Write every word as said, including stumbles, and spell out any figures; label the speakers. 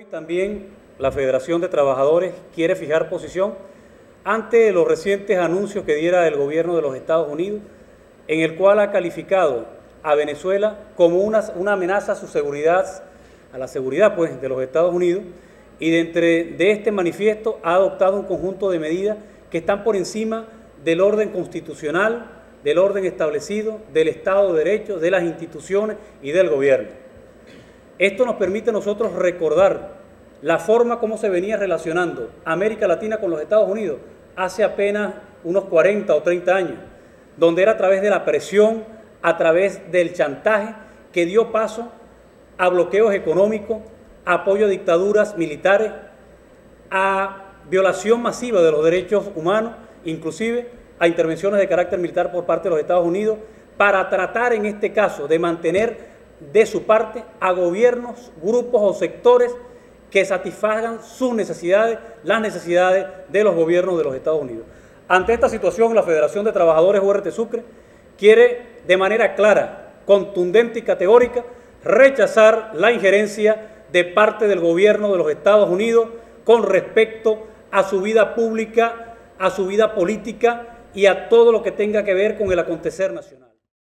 Speaker 1: Hoy también la Federación de Trabajadores quiere fijar posición ante los recientes anuncios que diera el gobierno de los Estados Unidos, en el cual ha calificado a Venezuela como una, una amenaza a su seguridad, a la seguridad pues, de los Estados Unidos, y de, entre, de este manifiesto ha adoptado un conjunto de medidas que están por encima del orden constitucional, del orden establecido, del Estado de Derecho, de las instituciones y del gobierno. Esto nos permite a nosotros recordar la forma como se venía relacionando América Latina con los Estados Unidos hace apenas unos cuarenta o treinta años, donde era a través de la presión, a través del chantaje, que dio paso a bloqueos económicos, a apoyo a dictaduras militares, a violación masiva de los derechos humanos, inclusive a intervenciones de carácter militar por parte de los Estados Unidos, para tratar en este caso de mantener de su parte a gobiernos, grupos o sectores que satisfagan sus necesidades, las necesidades de los gobiernos de los Estados Unidos. Ante esta situación, la Federación de Trabajadores U R T Sucre quiere de manera clara, contundente y categórica rechazar la injerencia de parte del gobierno de los Estados Unidos con respecto a su vida pública, a su vida política y a todo lo que tenga que ver con el acontecer nacional.